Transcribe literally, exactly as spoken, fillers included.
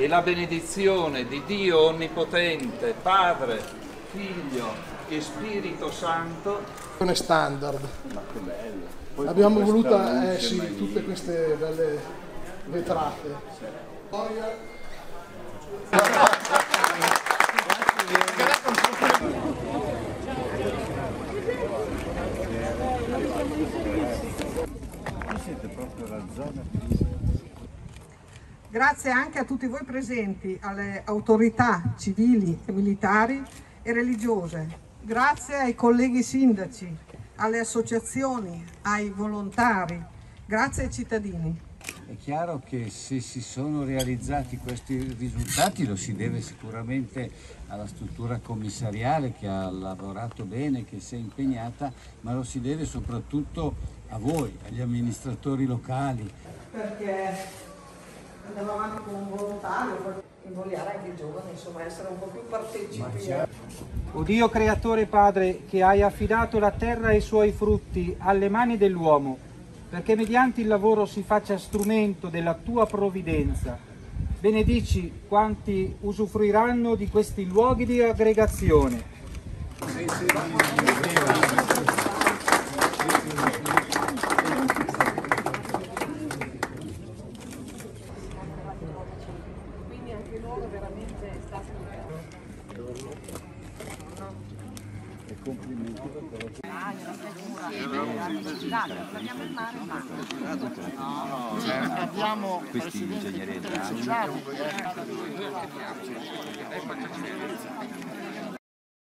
la benedizione di Dio Onnipotente, Padre, Figlio e Spirito Santo. È standard. Ma che bello. Poi abbiamo voluto eh, sì, tutte queste belle vetrate. Sì. Siete proprio la zona. Grazie anche a tutti voi presenti, alle autorità civili e militari e religiose. Grazie ai colleghi sindaci, alle associazioni, ai volontari. Grazie ai cittadini. È chiaro che se si sono realizzati questi risultati lo si deve sicuramente alla struttura commissariale che ha lavorato bene, che si è impegnata, ma lo si deve soprattutto a voi, agli amministratori locali. Perché andiamo avanti con un volontario per invogliare anche i giovani, insomma, essere un po' più partecipi. O Dio creatore Padre, che hai affidato la terra e i suoi frutti alle mani dell'uomo, perché mediante il lavoro si faccia strumento della tua provvidenza, benedici quanti usufruiranno di questi luoghi di aggregazione. Quindi anche loro veramente sta ascoltando. E complimenti per quello che... Abbiamo questi ingegneri